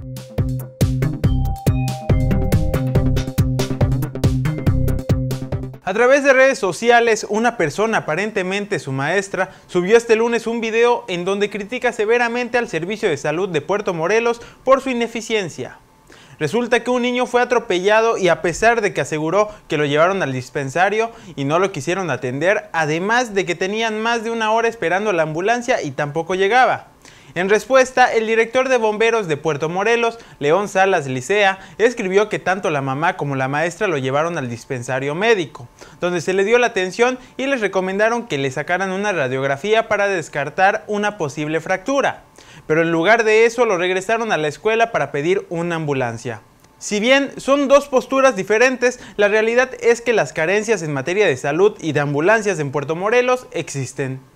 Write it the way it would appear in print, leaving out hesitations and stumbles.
A través de redes sociales, una persona, aparentemente su maestra, subió este lunes un video en donde critica severamente al Servicio de Salud de Puerto Morelos por su ineficiencia. Resulta que un niño fue atropellado y a pesar de que aseguró que lo llevaron al dispensario y no lo quisieron atender, además de que tenían más de una hora esperando la ambulancia y tampoco llegaba. En respuesta, el director de bomberos de Puerto Morelos, León Salas Licea, escribió que tanto la mamá como la maestra lo llevaron al dispensario médico, donde se le dio la atención y les recomendaron que le sacaran una radiografía para descartar una posible fractura. Pero en lugar de eso lo regresaron a la escuela para pedir una ambulancia. Si bien son dos posturas diferentes, la realidad es que las carencias en materia de salud y de ambulancias en Puerto Morelos existen.